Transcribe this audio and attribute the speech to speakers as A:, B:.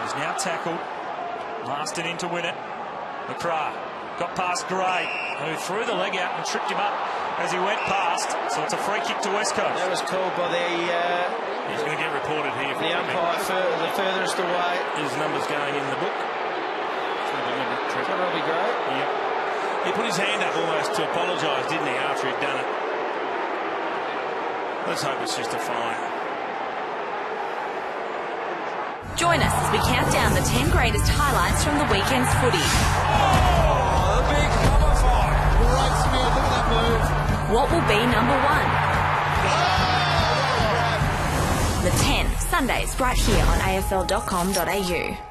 A: He's now tackled. Marston in to win it. McCrae got past Gray, who threw the leg out and tripped him up as he went past. So it's a free kick to West Coast.
B: That was called by the...
C: He's going to get reported here.
B: The umpire the furthest away.
C: His number's going in the book.
B: Is that Robbie Gray?
C: Yep. He put his hand up almost to apologise, didn't he, after he'd done it. Let's hope it's just a fine.
D: Join us as we count down the 10 greatest highlights from the weekend's footy.
E: Oh, the big cover fight. Great Smith, look at that move.
D: What will be number one? The 10 Sundays right here on afl.com.au.